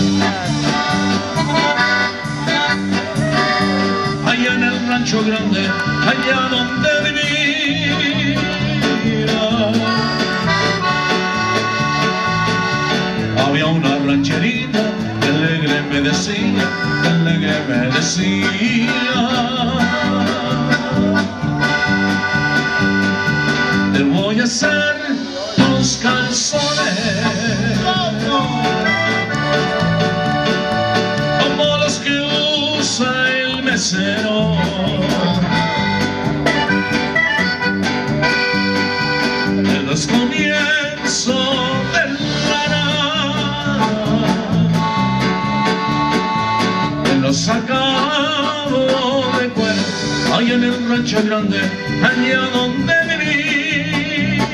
Allá en el rancho grande, allá donde vivía, había una rancherita que alegre me decía, que alegre me decía: te voy a hacer tus calzones como los que usa el mesero. En los comienzos de la nada, en los sacados de cuero, allá en el rancho grande, allá donde vivía,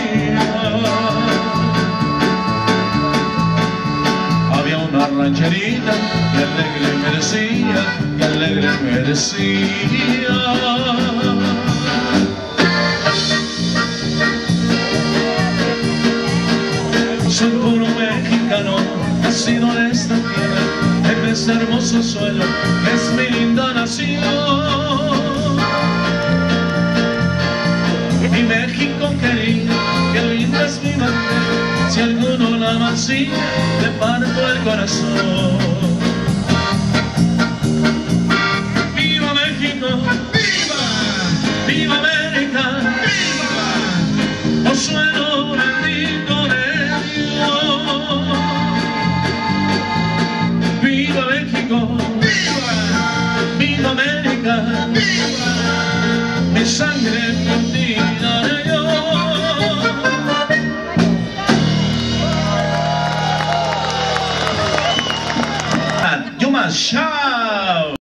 había una rancherita que alegre me decía, que alegre me decía: soy puro mexicano, nacido en esta tierra, en este hermoso suelo, es mi linda nación. Mi México querido, qué linda es mi bandera, si alguno la mancilla, le parto el corazón. ¡Viva México! ¡Viva! ¡Viva América! ¡Viva! ¡Oh suelo bendito de Dios! ¡Viva México! ¡Viva! ¡Viva América! ¡Viva! Mi sangre por ti daré yo. Yuma, chao.